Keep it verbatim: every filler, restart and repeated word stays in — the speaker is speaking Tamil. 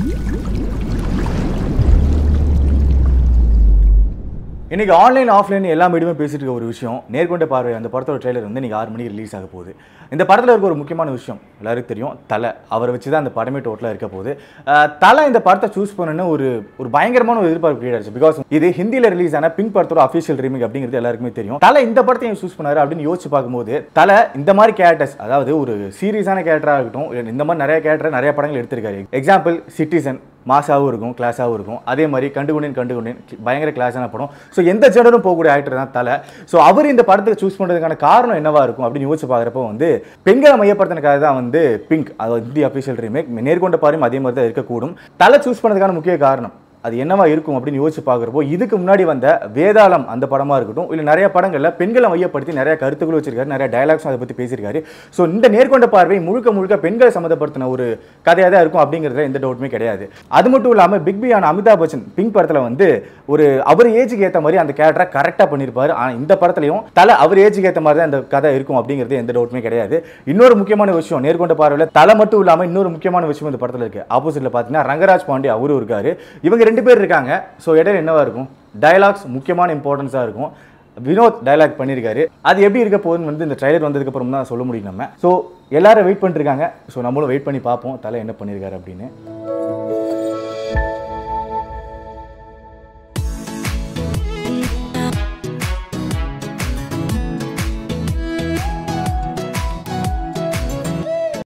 இன்னைக்கு ஆன்லைன் ஆஃப்லைன் எல்லா மீடியமே பேசிட்டு இருக்க ஒரு விஷயம் நேர்கொண்ட பார்வை அந்த படத்தோட ட்ரெய்லர் வந்து இன்னைக்கு ஆறு மணிக்கு ரிலீஸ் ஆக போகுது. இந்த படத்தில் இருக்க ஒரு முக்கியமான விஷயம் எல்லாருக்கும் தெரியும், தலை. அவரை வச்சு தான் அந்த படமே டோட்டலாக இருக்க போகுது. தலை இந்த படத்தை சூஸ் பண்ணணும்னு ஒரு ஒரு பயங்கரமான ஒரு எதிர்பார்ப்பு கிரியேட் ஆச்சு. பிகாஸ் இது ஹிந்தியில் ரிலீஸ் ஆன பிங்க் படத்தோட அஃபிஷியல் ரீமேக் அப்படிங்கிறது எல்லாருக்குமே தெரியும். தலை இந்த படத்தையும் சூஸ் பண்ணாரு அப்படின்னு யோசிச்சு பார்க்கும்போது தலை இந்த மாதிரி கேரக்டர்ஸ், அதாவது ஒரு சீரியஸான கேரக்டராக இருக்கட்டும், இந்த மாதிரி நிறைய கேரக்டர் நிறைய படங்கள் எடுத்திருக்காரு. எக்ஸாம்பிள் சிட்டிசன் மாசாவும் இருக்கும், கிளாஸாகவும் இருக்கும். அதே மாதிரி கண்டுகுண்டேன் கண்டுகுண்டேன் பயங்கர கிளாஸான படம். ஸோ எந்த ஜெனரும் போகக்கூடிய ஆக்டர் தான் தலை. ஸோ அவர் இந்த படத்துக்கு சூஸ் பண்ணுறதுக்கான காரணம் என்னவா இருக்கும் அப்படின்னு யோசிச்சு பார்க்குறப்போ வந்து பெண்களை மையப்படுத்தினக்காக தான் வந்து பிங்க், அதாவது இந்திய அஃபிஷியல் ரீமேக். நேர்கொண்ட பார்வையும் அதே மாதிரி தான் இருக்கக்கூடும். தலை சூஸ் பண்ணதுக்கான முக்கிய காரணம் அது என்னவா இருக்கும் அப்படின்னு யோசிச்சு பார்க்குறப்போ இதுக்கு முன்னாடி வந்த வேதாளம் அந்த படமாக இருக்கட்டும், இல்லை நிறைய படங்களில் பெண்களை மையப்படுத்தி நிறைய கருத்துக்கள் வச்சிருக்காரு, நிறைய டயலாக்ஸும் அதை பற்றி பேசியிருக்காரு. ஸோ இந்த நேர்கொண்ட பார்வை முழுக்க முழுக்க பெண்களை சம்மந்தப்படுத்தின ஒரு கதையாக தான் இருக்கும் அப்படிங்கிறதுல எந்த டவுட்டுமே கிடையாது. அது மட்டும் இல்லாமல் பிக் பியான அமிதாப் பச்சன் பிங்க் படத்தில் வந்து ஒரு அவர் ஏஜுக்கு ஏற்ற மாதிரி அந்த கேரக்டரை கரெக்டாக பண்ணியிருப்பாரு. ஆனால் இந்த படத்துலையும் தலை அவர் ஏஜுக்கு ஏற்ற மாதிரி தான் அந்த கதை இருக்கும் அப்படிங்கிறது எந்த டவுட்டுமே கிடையாது. இன்னொரு முக்கியமான விஷயம் நேர்கொண்ட பார்வையில் தலை மட்டும் இல்லாமல் இன்னொரு முக்கியமான விஷயம் இந்த படத்தில் இருக்குது. ஆப்போசிட்டில் பார்த்தீங்கன்னா ரங்கராஜ் பாண்டே அவரும் இருக்காரு. இவங்க ரெண்டு பேர் இருக்காங்க. ஸோ இடையில என்னவா இருக்கும், டயலாக்ஸ் முக்கியமான இம்பார்ட்டன்ஸாக இருக்கும். வினோத் டயலாக் பண்ணியிருக்காரு. அது எப்படி இருக்க போகுதுன்னு வந்து இந்த ட்ரைலர் வந்ததுக்கு அப்புறம் தான் சொல்ல முடியும் நம்ம. ஸோ எல்லாரும் வெயிட் பண்ணிருக்காங்க. ஸோ நம்மளும் வெயிட் பண்ணி பார்ப்போம் தலை என்ன பண்ணியிருக்காரு அப்படின்னு.